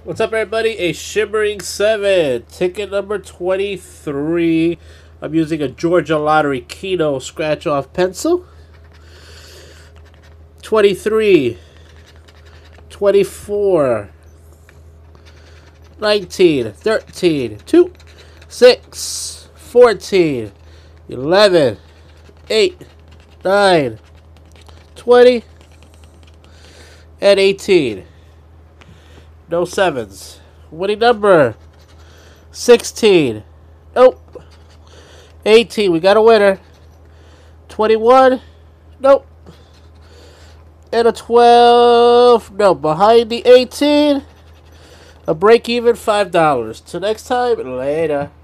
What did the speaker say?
What's up, everybody? A Shimmering 7. Ticket number 23. I'm using a Georgia Lottery Keno scratch-off pencil. 23. 24. 19. 13. 2. 6. 14. 11. 8. 9. 20. And 18. No sevens. Winning number 16. Nope. 18. We got a winner. 21. Nope. And a 12. No. Behind the 18. A break even $5. Till next time. Later.